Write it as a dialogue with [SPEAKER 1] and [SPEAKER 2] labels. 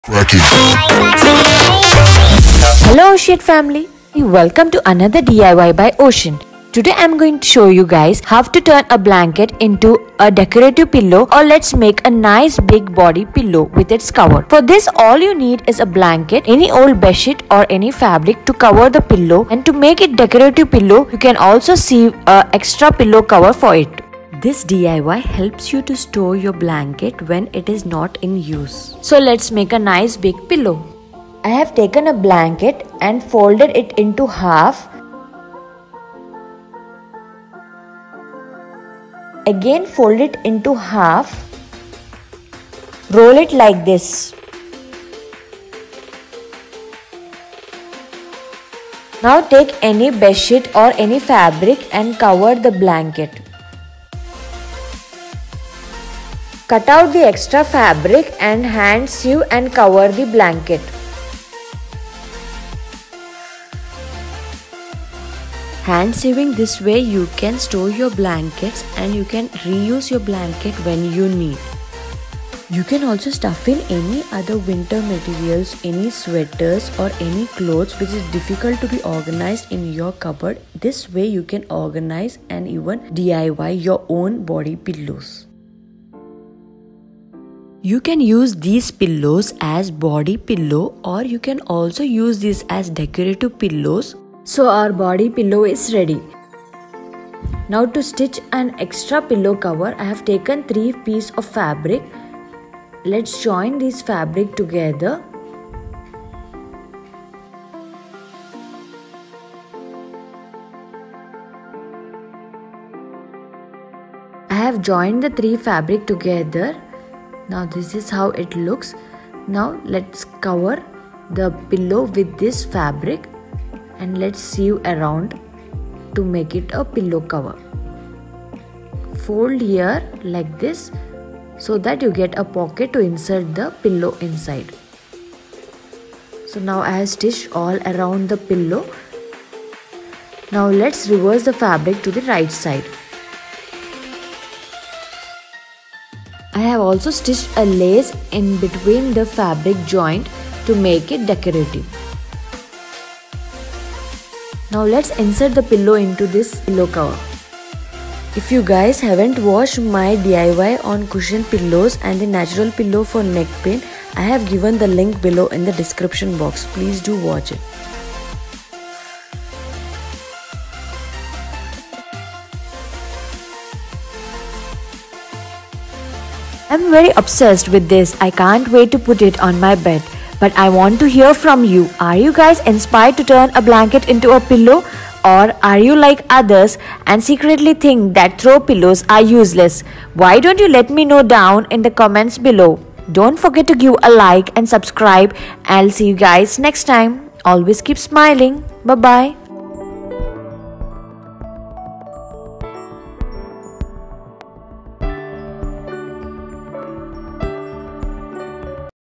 [SPEAKER 1] Hello Ocean family, welcome to another DIY by Ocean. Today I'm going to show you guys how to turn a blanket into a decorative pillow, or let's make a nice big body pillow with its cover. For this all you need is a blanket, any old bedsheet or any fabric to cover the pillow, and to make it decorative pillow you can also sieve a extra pillow cover for it. This DIY helps you to store your blanket when it is not in use. So let's make a nice big pillow. I have taken a blanket and folded it into half. Again fold it into half. Roll it like this. Now take any bedsheet or any fabric and cover the blanket. Cut out the extra fabric and hand sew and cover the blanket. Hand sewing this way you can store your blankets and you can reuse your blanket when you need. You can also stuff in any other winter materials, any sweaters or any clothes which is difficult to be organized in your cupboard. This way you can organize and even DIY your own body pillows. You can use these pillows as body pillow, or you can also use this as decorative pillows. So our body pillow is ready. Now to stitch an extra pillow cover, I have taken 3 pieces of fabric. Let's join this fabric together. I have joined the 3 fabric together. Now this is how it looks. Now let's cover the pillow with this fabric and let's sew around to make it a pillow cover. Fold here like this so that you get a pocket to insert the pillow inside. So now I have stitched all around the pillow. Now let's reverse the fabric to the right side. I have also stitched a lace in between the fabric joint to make it decorative. Now let's insert the pillow into this pillow cover. If you guys haven't watched my DIY on cushion pillows and the natural pillow for neck pain, I have given the link below in the description box. Please do watch it. I'm very obsessed with this. I can't wait to put it on my bed. But I want to hear from you. Are you guys inspired to turn a blanket into a pillow? Or are you like others and secretly think that throw pillows are useless? Why don't you let me know down in the comments below? Don't forget to give a like and subscribe. I'll see you guys next time. Always keep smiling. Bye-bye.